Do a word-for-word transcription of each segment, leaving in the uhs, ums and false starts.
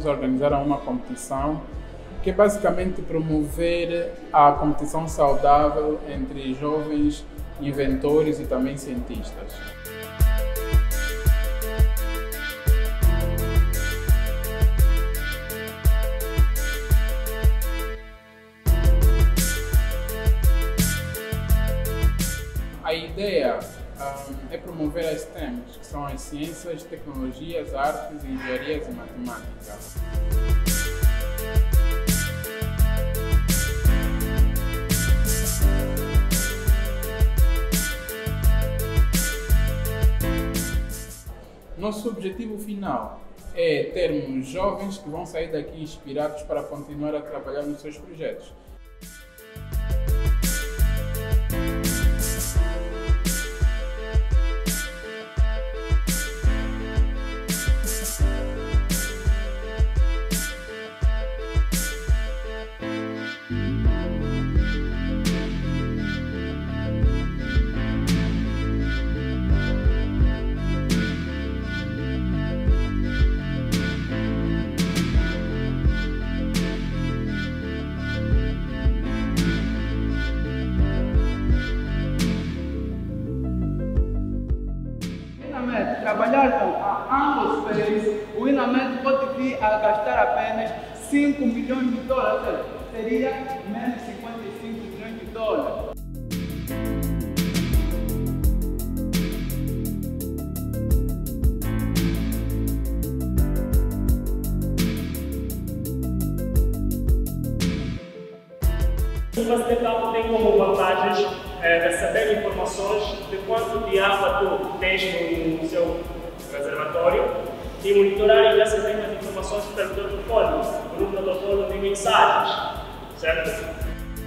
vocês organizaram uma competição que é basicamente promover a competição saudável entre jovens inventores e também cientistas. A ideia um, é promover as STEMs, que são as ciências, tecnologias, artes, engenharias e matemática. Nosso objetivo final é termos jovens que vão sair daqui inspirados para continuar a trabalhar nos seus projetos. Trabalhar com a Angospace, o Inamed pode vir a gastar apenas cinco milhões de dólares, seria menos cinquenta e cinco milhões de dólares. O facilitador tem como vantagens é, receber informações de quanto de água tu tens no seu reservatório e monitorar e receber as informações pelo teu telefone, por um protocolo de mensagens, certo?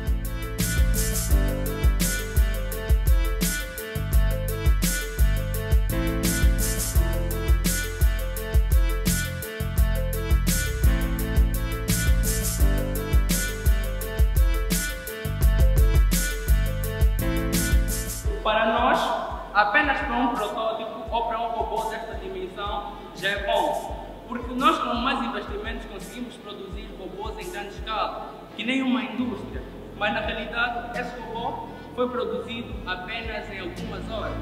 Para nós, apenas para um protótipo ou para um robô desta dimensão já é bom, porque nós com mais investimentos conseguimos produzir robôs em grande escala, que nem uma indústria, mas na realidade esse robô foi produzido apenas em algumas horas.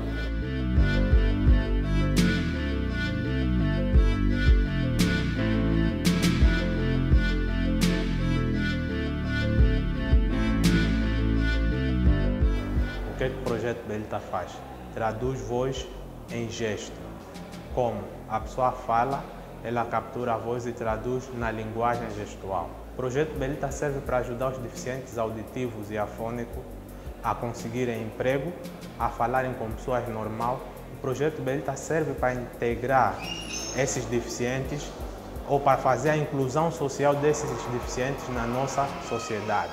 O que é que o projeto Belita faz? Traduz voz em gesto. Como a pessoa fala, ela captura a voz e traduz na linguagem gestual. O projeto Belita serve para ajudar os deficientes auditivos e afônicos a conseguirem emprego, a falarem com pessoas normais. O projeto Belita serve para integrar esses deficientes ou para fazer a inclusão social desses deficientes na nossa sociedade.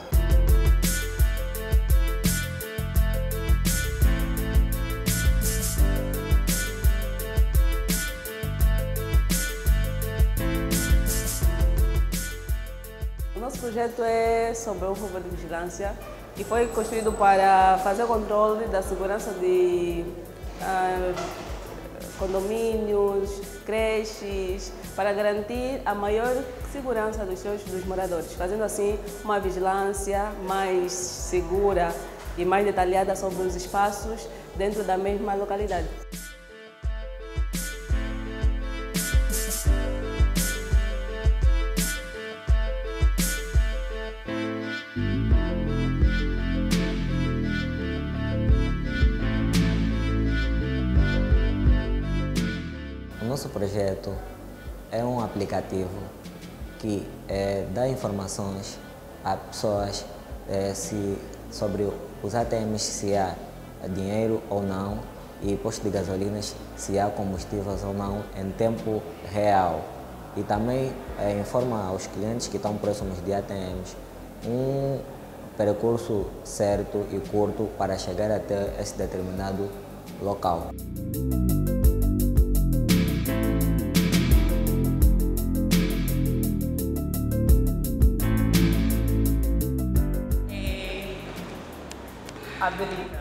O nosso projeto é sobre um robô de vigilância que foi construído para fazer o controle da segurança de ah, condomínios, creches, para garantir a maior segurança dos seus dos moradores, fazendo assim uma vigilância mais segura e mais detalhada sobre os espaços dentro da mesma localidade. O nosso projeto é um aplicativo que é, dá informações a pessoas é, se, sobre os A T Ms, se há dinheiro ou não, e postos de gasolinas, se há combustíveis ou não, em tempo real. E também é, informa aos clientes que estão próximos de A T Ms um percurso certo e curto para chegar até esse determinado local. A Belita.